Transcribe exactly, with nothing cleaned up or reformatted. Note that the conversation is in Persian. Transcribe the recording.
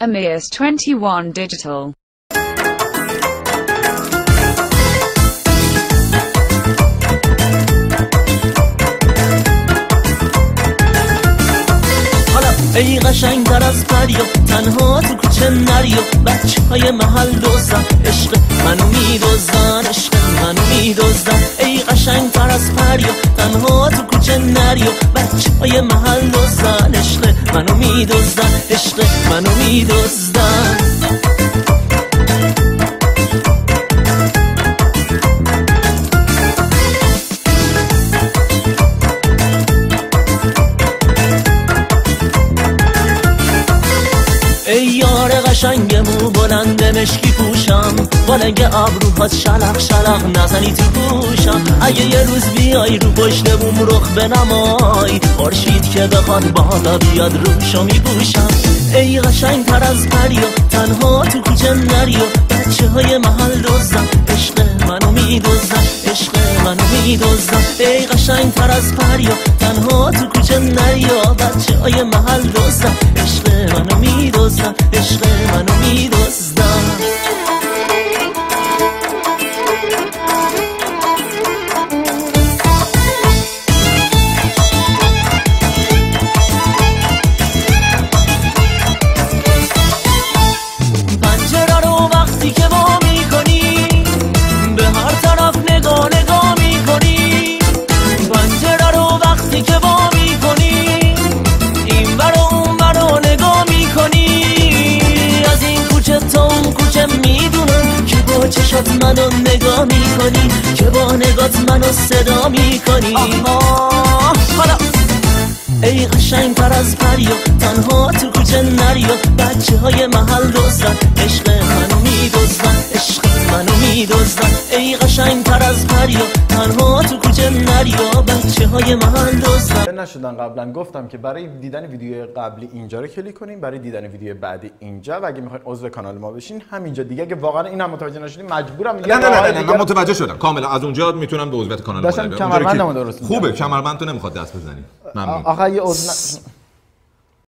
amirst twenty-one digitall. ای قشنگ تر از پریا تنها تو کوچه نریا بچه های محل دوزن عشق منو میدوزن عشق منو میدوزن ای قشنگ تر از پریا تنها تو کوچه نریا بچه های محل دوزن عشق منو میدوزن عشق منو میدوزن ای یار قشنگ مو بلند مشکی پوشم بالنگ ابروهات شلق شلق نزنی تو گوشم اگه یه روز بیای رو پشت بوم رخ بنمای خورشید که بخواد بالا بیاد روشو میپوشم ای قشنگ تر از پریا تنها تو کوچه نریا بچه های محل دوزن عشق منو میدوزن عشق منو میدوزن ای قشنگ تر از پریا تنها تو کوچه نریا بچه های محل دوزن عشق منو میدوزن عشق منو میدوزن پنجره رو وقتی که وا میکنی به هر طرف نگاه نگاه میکنی پنجره رو وقتی که وا میکنی این ور و اون ور رو نگاه میکنی از این کوچه تا اون کوچه میدونم که با چشات منو نگاه میکنی که با نگات منو صدا میکنی حالا ای قشنگ تر از پریا تنها تو کوچه نریا بچه های محل دوزن عشق منو میدوزن عشق منو میدوزن ای قشنگ تر از پریا تنها تو کوچه نریا بچه های محل دوزن نشدن. قبلا گفتم که برای دیدن ویدیو قبلی اینجا رو کلیک کنین، برای دیدن ویدیو بعدی اینجا و اگه میخواین عضو کانال ما بشین همینجا دیگه. اگه واقعا اینم متوجه نشدین مجبورم نه نه نه, نه, نه من متوجه شدم کاملا. از اونجا میتونم به عضویت کانال ما برم. کمربندمو درست خوبه. کمربند تو نمیخواد دست بزنی. ممنون. آخه یه عضو